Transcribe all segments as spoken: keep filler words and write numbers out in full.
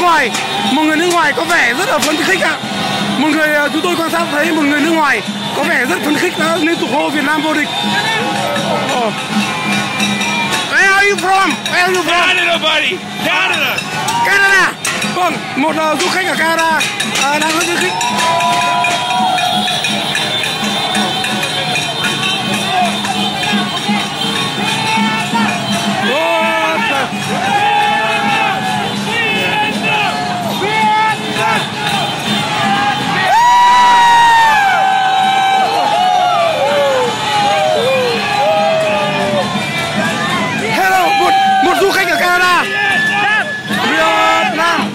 ngoài, một người nước ngoài có vẻ rất là phấn khích ạ. Một người chúng tôi quan sát thấy một người nước ngoài có vẻ rất phấn khích đã liên tục hô Việt Nam vô địch. Oh. Where are you from? Where are you from? Canada, buddy. Canada. Canada. Vâng, một uh, du khách ở Canada uh, đang rất phấn khích. Du khách ở Canada. Việt Nam.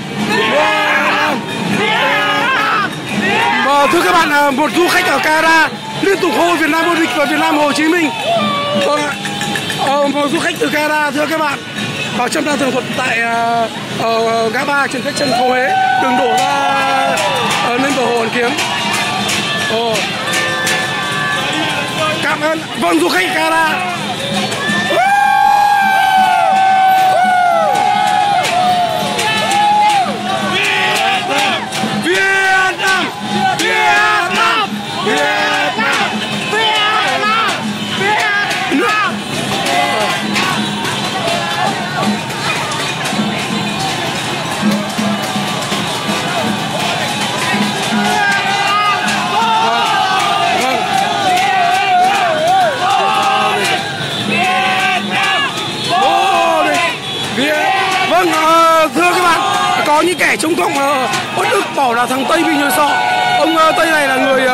Và thưa các bạn, một du khách ở Canada liên tục hô Việt Nam vô địch và Việt Nam Hồ Chí Minh. Vâng ạ. Một du khách từ Canada thưa các bạn. Vào trong đang tường thuật tại uh, ngã ba trên cách chân phố Huế, đường đổ ra uh, lên bờ hồ Hoàn Kiếm. Oh. Cảm ơn. Vâng, du khách ở Canada. Có những kẻ chống cộng uh, uất ức bảo là thằng Tây bị nhồi sọ. Ông uh, Tây này là người